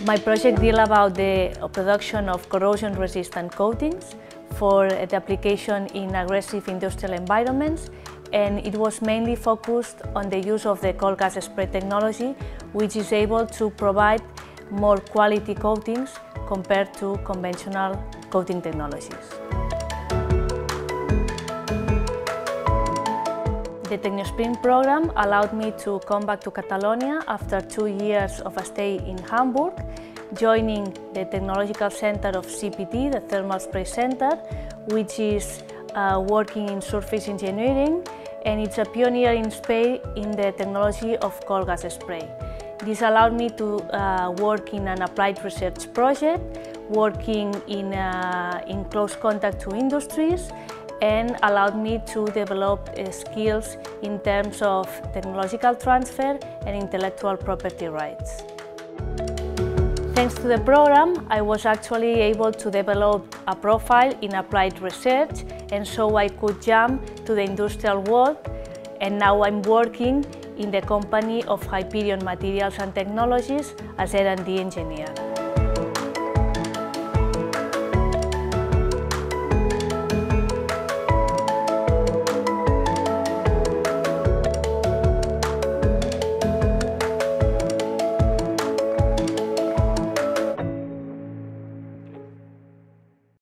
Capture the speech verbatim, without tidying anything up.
My project deals about the production of corrosion-resistant coatings for the application in aggressive industrial environments, and it was mainly focused on the use of the cold gas spray technology, which is able to provide more quality coatings compared to conventional coating technologies. The Tecnospring program allowed me to come back to Catalonia after two years of a stay in Hamburg, joining the Technological Center of C P T, the Thermal Spray Center, which is uh, working in surface engineering, and it's a pioneer in Spain in the technology of cold gas spray. This allowed me to uh, work in an applied research project, working in, uh, in close contact to industries, and allowed me to develop uh, skills in terms of technological transfer and intellectual property rights. Thanks to the program, I was actually able to develop a profile in applied research, and so I could jump to the industrial world, and now I'm working in the company of Hyperion Materials and Technologies as R and D engineer.